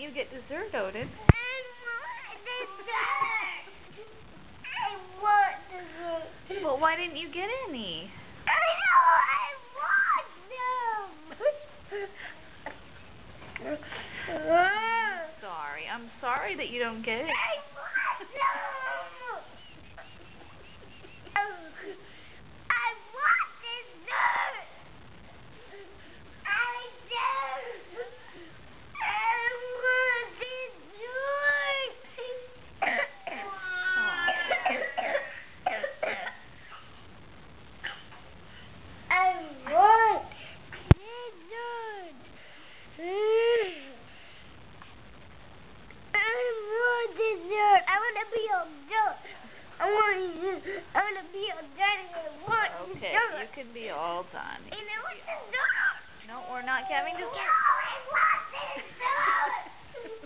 you get dessert, Odin? I want dessert. Well, why didn't you get any? I'm sorry that you don't get it. I want dessert. Okay, you can be all done. No, we're not having dessert. I want dessert.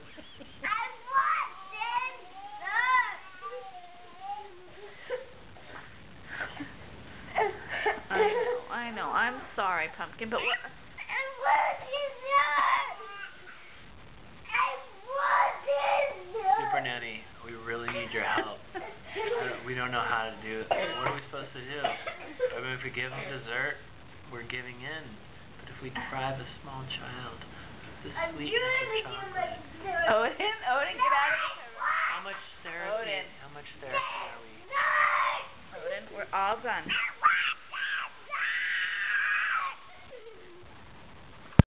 I know. I'm sorry, Pumpkin, but what? I want dessert. Super Nanny, we really need your help. We don't know how to do it. What are we supposed to do? I mean, if we give them dessert, we're giving in. But if we deprive a small child of the sweetness of chocolate... Odin, get out of here. How much therapy are we... Odin, we're all done.